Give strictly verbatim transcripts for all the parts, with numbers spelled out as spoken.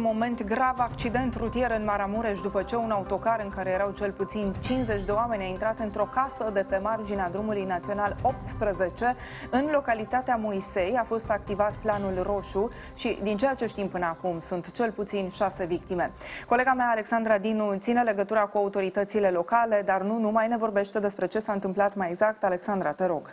moment grav accident rutier în Maramureș după ce un autocar în care erau cel puțin cincizeci de oameni a intrat într-o casă de pe marginea drumului național optsprezece în localitatea Moisei. A fost activat planul roșu și, din ceea ce știm până acum, sunt cel puțin șase victime. Colega mea, Alexandra Dinu, ține legătura cu autoritățile locale, dar nu numai, ne vorbește despre ce s-a întâmplat mai exact. Alexandra, te rog.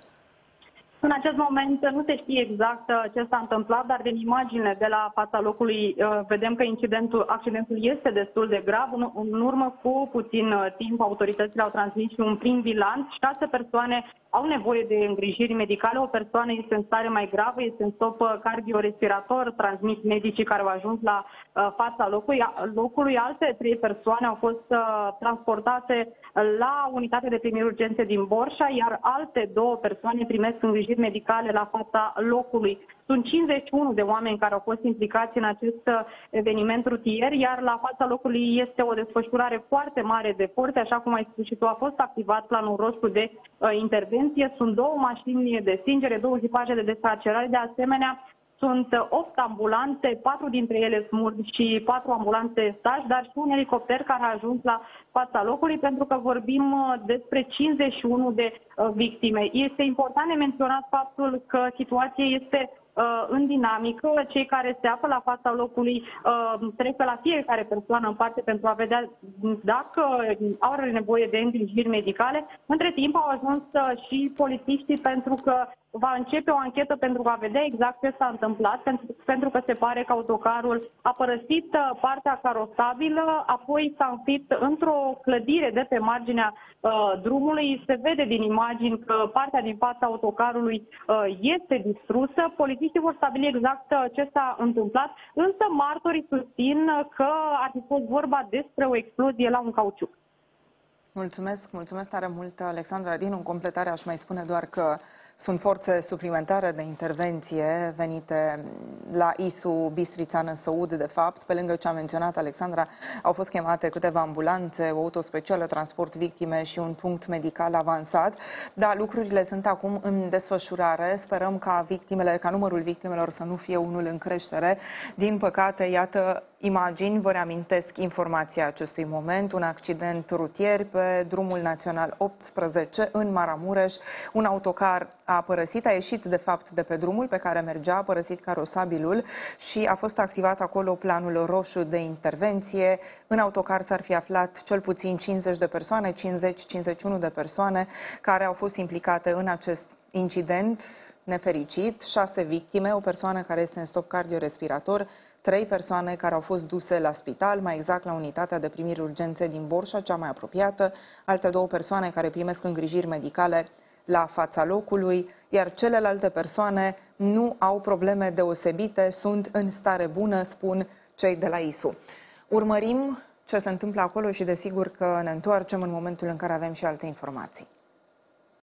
În acest moment nu se știe exact ce s-a întâmplat, dar din imaginile de la fața locului vedem că incidentul, accidentul este destul de grav. În, în urmă cu puțin timp, autoritățile au transmis și un prim bilanț. Șase persoane au nevoie de îngrijiri medicale, o persoană este în stare mai gravă, este în stop cardiorespirator, transmit medicii care au ajuns la uh, fața locului. locului. Alte trei persoane au fost uh, transportate la unitate de primiri urgențe din Borșa, iar alte două persoane primesc îngrijiri medicale la fața locului. Sunt cincizeci și unu de oameni care au fost implicați în acest eveniment rutier, iar la fața locului este o desfășurare foarte mare de forțe, așa cum ai spus și tu, a fost activat planul roșu de uh, intervenție. Sunt două mașini de stingere, două echipaje de descarcerare, de asemenea sunt opt ambulanțe, patru dintre ele smurd și patru ambulanțe staj, dar și un elicopter care a ajuns la fața locului, pentru că vorbim despre cincizeci și unu de uh, victime. Este important de menționat faptul că situația este în dinamică. Cei care se află la fața locului uh, trec pe la fiecare persoană în parte pentru a vedea dacă au nevoie de îngrijiri medicale. Între timp au ajuns uh, și polițiștii, pentru că va începe o anchetă pentru a vedea exact ce s-a întâmplat, pentru, pentru că se pare că autocarul a părăsit uh, partea carosabilă, apoi s-a înfipt într-o clădire de pe marginea uh, drumului. Se vede din imagini că partea din fața autocarului uh, este distrusă. Polițiștii vor stabili exact uh, ce s-a întâmplat, însă martorii susțin că ar fi fost vorba despre o explozie la un cauciuc. Mulțumesc, mulțumesc tare mult, Alexandra Dinu. În completare aș mai spune doar că sunt forțe suplimentare de intervenție venite la I S U Bistrița Năsăud, de fapt. Pe lângă ce a menționat Alexandra, au fost chemate câteva ambulanțe, o auto specială, transport victime și un punct medical avansat. Dar lucrurile sunt acum în desfășurare. Sperăm ca victimele, ca numărul victimelor să nu fie unul în creștere. Din păcate, iată imagini, vă reamintesc informația acestui moment, un accident rutier pe drumul național optsprezece în Maramureș. Un autocar a părăsit, a ieșit de fapt de pe drumul pe care mergea, a părăsit carosabilul și a fost activat acolo planul roșu de intervenție. În autocar s-ar fi aflat cel puțin cincizeci de persoane, cincizeci cincizeci și unu de persoane care au fost implicate în acest incident nefericit, șase victime, o persoană care este în stop cardiorespirator, trei persoane care au fost duse la spital, mai exact la unitatea de primiri urgențe din Borșa, cea mai apropiată, alte două persoane care primesc îngrijiri medicale la fața locului, iar celelalte persoane nu au probleme deosebite, sunt în stare bună, spun cei de la I S U. Urmărim ce se întâmplă acolo și desigur că ne întoarcem în momentul în care avem și alte informații.